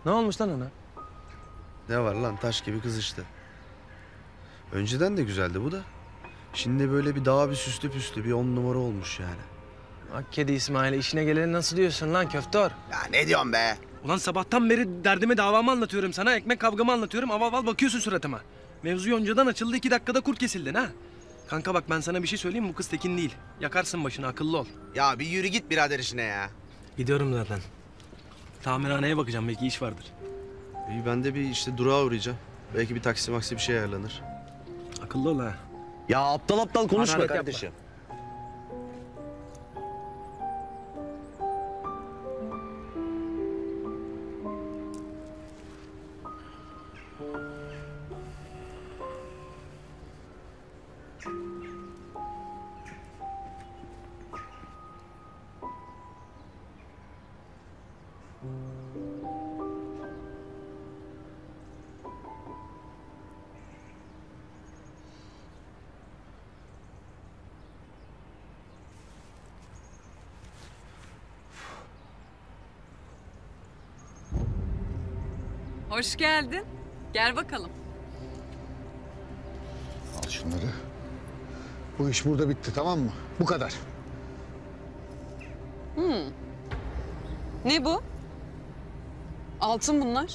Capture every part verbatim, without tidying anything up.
Ne olmuş lan ona? Ne var lan, taş gibi kız işte. Önceden de güzeldi bu da. Şimdi böyle bir daha bir süslü püslü bir on numara olmuş yani. Ak kedi İsmail, işine geleni nasıl diyorsun lan köftor? Ya ne diyorsun be? Ulan sabahtan beri derdimi davamı anlatıyorum sana. Ekmek kavgamı anlatıyorum. Aval aval bakıyorsun suratıma. Mevzu yoncadan açıldı, iki dakikada kurt kesildin ha. Kanka bak ben sana bir şey söyleyeyim mi? Bu kız tekin değil. Yakarsın başını, akıllı ol. Ya bir yürü git birader işine ya. Gidiyorum zaten. Tamirhaneye bakacağım, belki iş vardır. İyi, ben de bir işte durağa uğrayacağım. Belki bir taksi maksi bir şey ayarlanır. Akıllı ol ha. Ya aptal aptal konuşma Hararet kardeşim. Hoş geldin. Gel bakalım. Al şunları. Bu iş burada bitti, tamam mı? Bu kadar. Ne bu? Altın bunlar.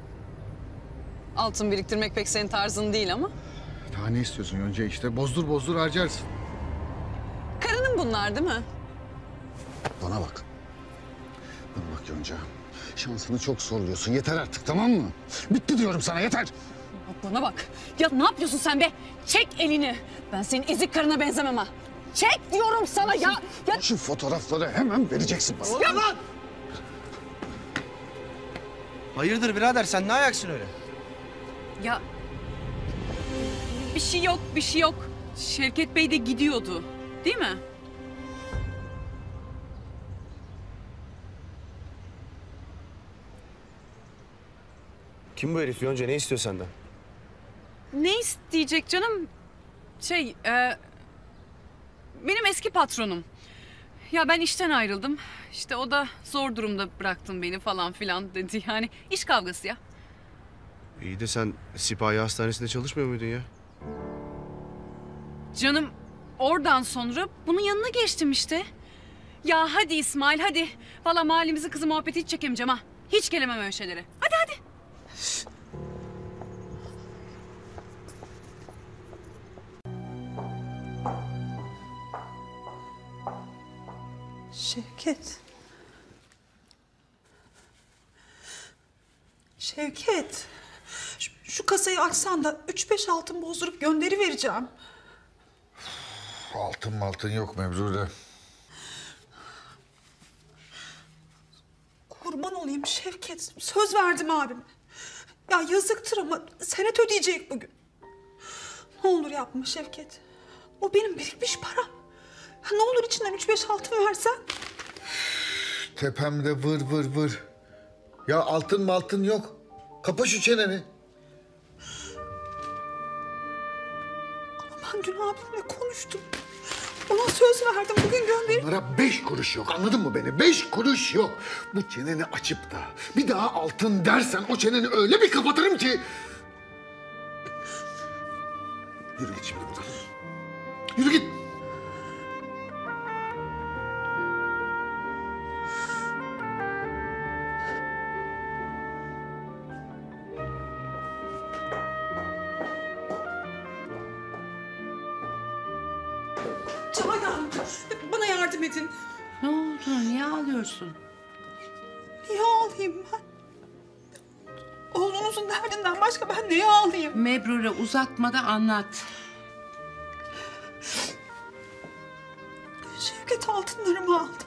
Altın biriktirmek pek senin tarzın değil ama. Daha ne istiyorsun Yonca işte? Bozdur bozdur harcarsın. Karının bunlar değil mi? Bana bak. Bana bak Yonca. Şansını çok zorluyorsun. Yeter artık, tamam mı? Bitti diyorum sana, yeter. Bana bak. Ya ne yapıyorsun sen be? Çek elini. Ben senin ezik karına benzemem ha. Çek diyorum sana ya. Ya Şu fotoğrafları hemen vereceksin bana. Ya lan! Hayırdır birader, sen ne ayaksın öyle? Ya bir şey yok, bir şey yok. Şevket Bey de gidiyordu, değil mi? Kim bu herif Yonca, ne istiyor senden? Ne isteyecek canım? Şey, e, benim eski patronum. Ya ben işten ayrıldım. İşte o da zor durumda bıraktın beni falan filan dedi. Yani iş kavgası ya. İyi de sen Sipahi Hastanesi'nde çalışmıyor muydun ya? Canım oradan sonra bunun yanına geçtim işte. Ya hadi İsmail hadi. Valla mahallemizin kızı muhabbeti hiç çekemeyeceğim ha. Hiç gelemem öyle şeylere. Hadi hadi. Şevket. Şevket. Şu, şu kasayı açsan da üç beş altın bozdurup gönderi vereceğim. Altın altın yok Mevzude. Kurban olayım Şevket. Söz verdim abime. Ya yazıktır ama senet ödeyecek bugün. Ne olur yapma Şevket. O benim birikmiş param. Ya ne olur içinden üç beş altın versen. Tepemde vır vır vır. Ya altın mı altın yok. Kapa şu çeneni. Ama ben dün abimle konuştum. Ona söz verdim bugün gönder. Bunlara beş kuruş yok, anladın mı beni? Beş kuruş yok. Bu çeneni açıp da bir daha altın dersen o çeneni öyle bir kapatırım ki. Yürü git şimdi buradan. Yürü git. Canan, bana yardım edin. Ne oldu? Niye ağlıyorsun? Niye ağlayayım ben? Oğlunuzun derdinden başka ben neye ağlayayım? Mebrure uzatma da anlat. Şevket altınlarımı aldı.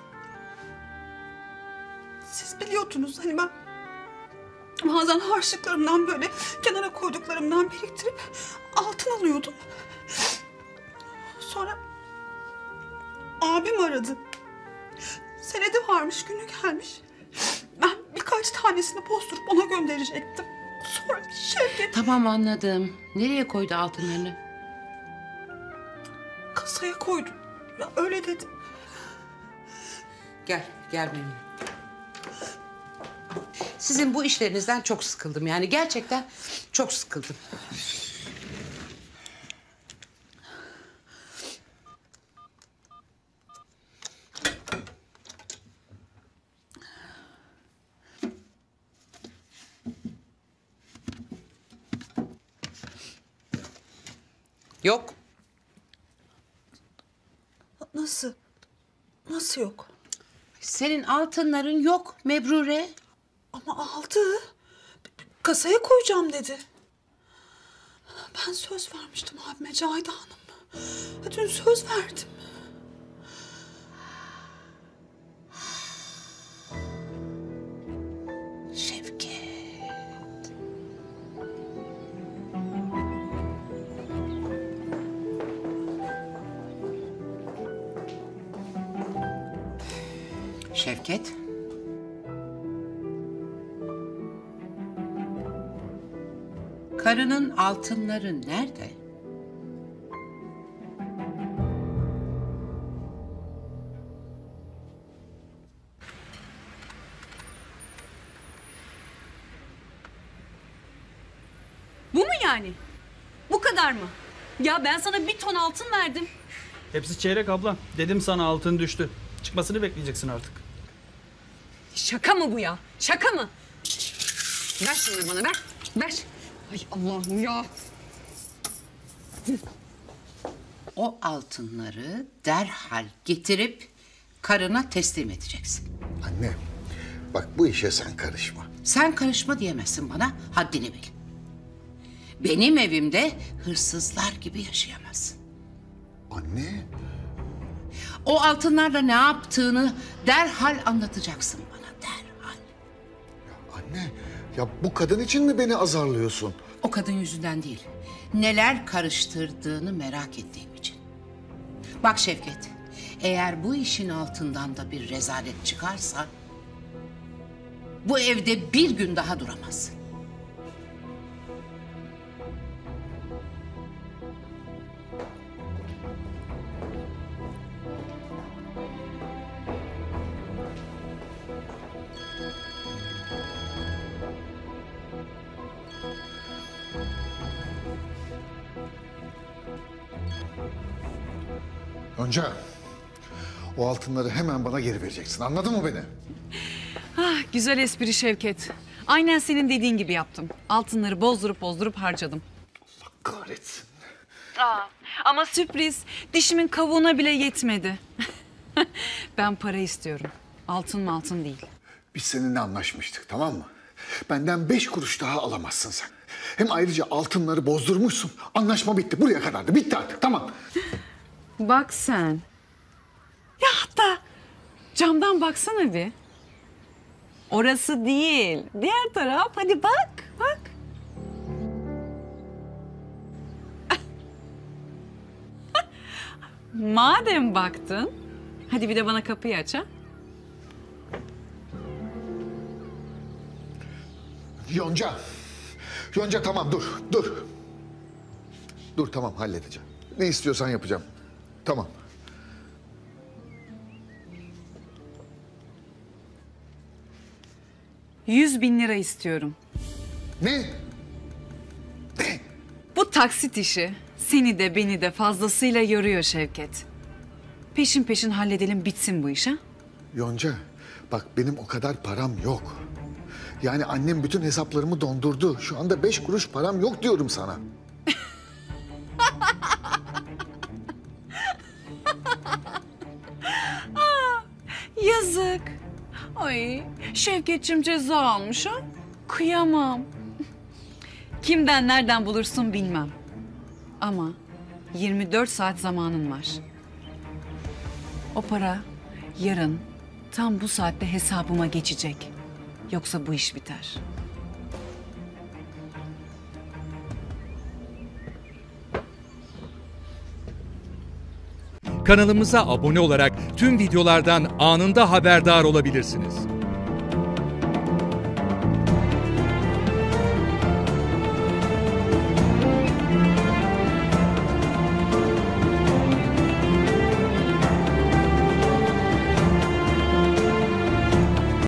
Siz biliyordunuz hani ben bazen harçlıklarımdan böyle kenara koyduklarımdan biriktirip altın alıyordum. Sonra abim aradı. Senedi varmış, günü gelmiş. Ben birkaç tanesini bozdurup ona gönderecektim. Sonra Şevket Tamam anladım. Nereye koydu altınlarını? kasaya koydu. Ya öyle dedim. Gel, gel benimle. Sizin bu işlerinizden çok sıkıldım. Yani gerçekten çok sıkıldım. Yok. Nasıl? Nasıl yok? Senin altınların yok Mebrure. Ama aldı. Kasaya koyacağım dedi. Ben söz vermiştim abime Cahide Hanım. Dün söz verdim. Şevket. Şevket. Karının altınları nerede? Bu mu yani? Bu kadar mı? Ya ben sana bir ton altın verdim. Hepsi çeyrek abla. Dedim sana altın düştü. Çıkmasını bekleyeceksin artık. Şaka mı bu ya? Şaka mı? Ver şunları bana ver. Ver. Ay Allah'ım ya. O altınları derhal getirip karına teslim edeceksin. Anne, bak bu işe sen karışma. Sen karışma diyemezsin bana, haddini bil. Benim evimde hırsızlar gibi yaşayamazsın. Anne, O altınlarla ne yaptığını derhal anlatacaksın bana, derhal. anne ya bu kadın için mi beni azarlıyorsun? O kadın yüzünden değil, neler karıştırdığını merak ettiğim için. Bak Şevket, eğer bu işin altından da bir rezalet çıkarsa... bu evde bir gün daha duramazsın. Yonca, o altınları hemen bana geri vereceksin. Anladın mı beni? Ah, güzel espri Şevket. Aynen senin dediğin gibi yaptım. Altınları bozdurup bozdurup harcadım. Allah kahretsin. Aa, ama sürpriz. Dişimin kavuğuna bile yetmedi. Ben para istiyorum. Altın mı altın değil. Biz seninle anlaşmıştık, tamam mı? Benden beş kuruş daha alamazsın sen. Hem ayrıca altınları bozdurmuşsun. Anlaşma bitti. Buraya kadardı. Bitti artık. Tamam. Bak sen. Ya hatta camdan baksana bir. Orası değil. Diğer taraf. Hadi bak. Bak. Madem baktın. Hadi bir de bana kapıyı aç ha. Yonca. Yonca tamam dur. Dur. Dur tamam halledeceğim. Ne istiyorsan yapacağım. Tamam. Yüz bin lira istiyorum. Ne? Ne? Bu taksit işi seni de beni de fazlasıyla yoruyor Şevket. Peşin peşin halledelim bitsin bu iş ha. Yonca bak benim o kadar param yok. Yani annem bütün hesaplarımı dondurdu. Şu anda beş kuruş param yok diyorum sana. Yazık. Ay Şevketçim ceza almış ha. Kıyamam. Kimden nereden bulursun bilmem. Ama yirmi dört saat zamanın var. O para yarın tam bu saatte hesabıma geçecek. Yoksa bu iş biter. Kanalımıza abone olarak tüm videolardan anında haberdar olabilirsiniz.